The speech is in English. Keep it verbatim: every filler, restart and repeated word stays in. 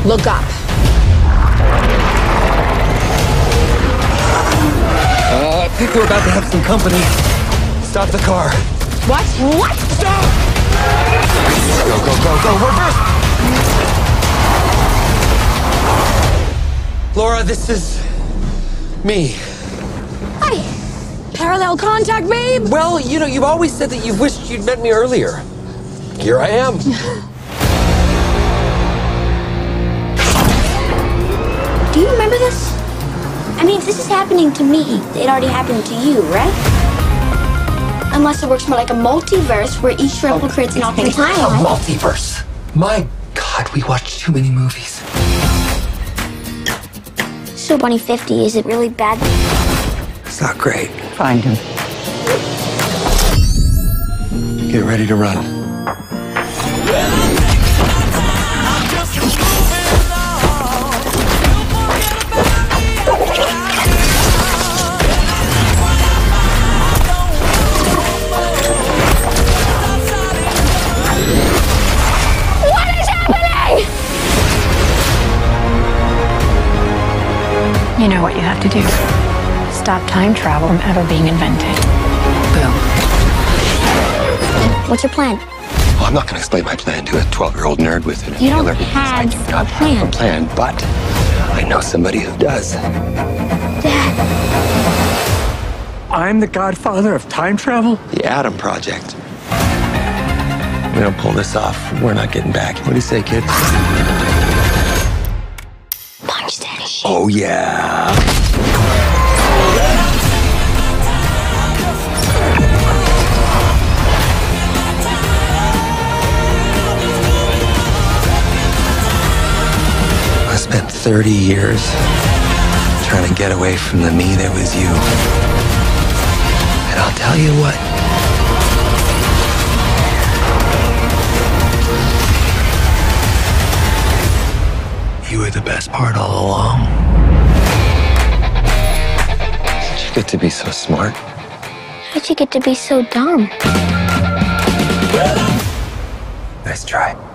Look up. Uh, I think we're about to have some company. Stop the car. What? What? Stop! Go, go, go, go, reverse! Laura, this is... me. Hi. Parallel contact, babe? Well, you know, you've always said that you've wished you'd met me earlier. Here I am. Do you remember this? I mean, if this is happening to me, it already happened to you, right? Unless it works more like a multiverse where each shrimp creates an alternate A timeline. multiverse. My God, we watch too many movies. So, Bunny fifty, is it really bad? It's not great. Find him. Get ready to run. What is happening? You know what you have to do. Stop time travel from ever being invented. Boom. What's your plan? Well, I'm not going to explain my plan to a twelve-year-old nerd with an You don't inhaler because I have do not a plan. have a plan, but I know somebody who does. Dad. I'm the godfather of time travel? The Adam Project. We don't pull this off, we're not getting back. What do you say, kid? Punch that shit. Oh, yeah. I spent thirty years trying to get away from the me that was you. And I'll tell you what. You were the best part all along. Did you get to be so smart? How'd you get to be so dumb? Nice try.